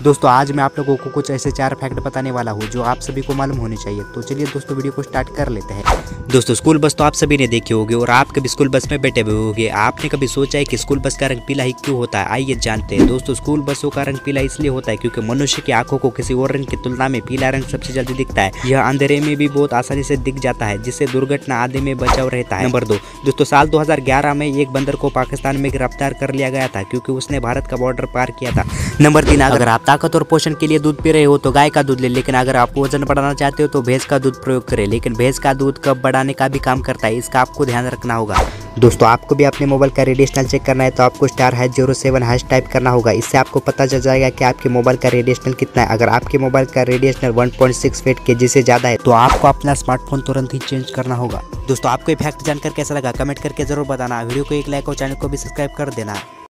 दोस्तों आज मैं आप लोगों को कुछ ऐसे 4 फैक्ट बताने वाला हूँ जो आप सभी को मालूम होने चाहिए। तो चलिए दोस्तों वीडियो को स्टार्ट कर लेते हैं। दोस्तों स्कूल बस तो आप सभी ने देखी होगी और आप कभी स्कूल बस में बैठे हुए होंगे। आपने कभी सोचा है कि स्कूल बस का रंग पीला ही क्यों होता है? आइए जानते हैं। दोस्तों स्कूल बसों का रंग पीला इसलिए होता है क्योंकि मनुष्य की आंखों को किसी और रंग की तुलना में पीला रंग सबसे जल्दी दिखता है। यह अंधेरे में भी बहुत आसानी से दिख जाता है जिससे दुर्घटना आदि में बचाव रहता है। नंबर 2 दोस्तों साल 2011 में एक बंदर को पाकिस्तान में गिरफ्तार कर लिया गया था क्योंकि उसने भारत का बॉर्डर पार किया था। नंबर 3 अगर आप ताकत और पोषण के लिए दूध पी रहे हो तो गाय का दूध ले, लेकिन अगर आप वजन बढ़ाना चाहते हो तो भैंस का दूध प्रयोग करें। लेकिन भैंस का दूध कब बढ़ाने का भी काम करता है इसका आपको ध्यान रखना होगा। दोस्तों आपको भी अपने मोबाइल का रेडिएशनल चेक करना है तो आपको *07# टाइप करना होगा। इससे आपको पता चल जाएगा कि आपके मोबाइल का रेडिएशनल कितना है। अगर आपके मोबाइल का रेडिएशनल 1.6 फीट के से ज़्यादा है तो आपको अपना स्मार्टफोन तुरंत ही चेंज करना होगा। दोस्तों आपको ये फैक्ट जानकर कैसा लगा कमेंट करके जरूर बताना। वीडियो को एक लाइक और चैनल को भी सब्सक्राइब कर देना।